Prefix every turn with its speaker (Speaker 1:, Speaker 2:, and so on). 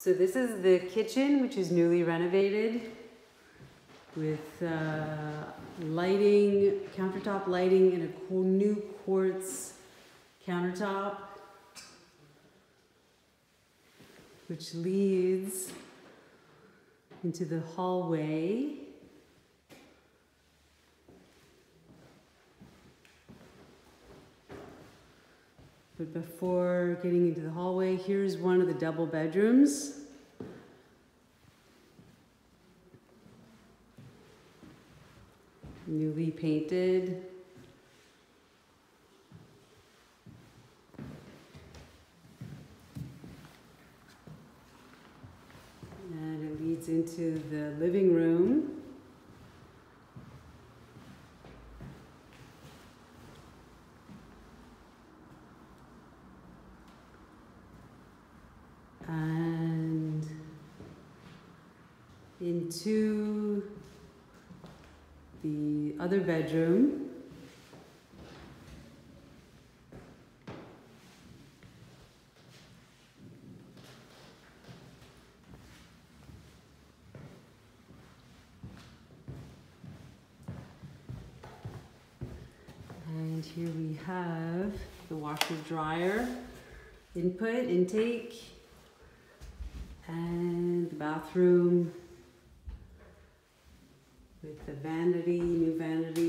Speaker 1: So this is the kitchen, which is newly renovated with lighting, countertop lighting, and a new quartz countertop, which leads into the hallway. But before getting into the hallway, here's one of the double bedrooms. Newly painted. And it leads into the living room. And into the other bedroom. And here we have the washer dryer intake, and the bathroom with the vanity, new vanity.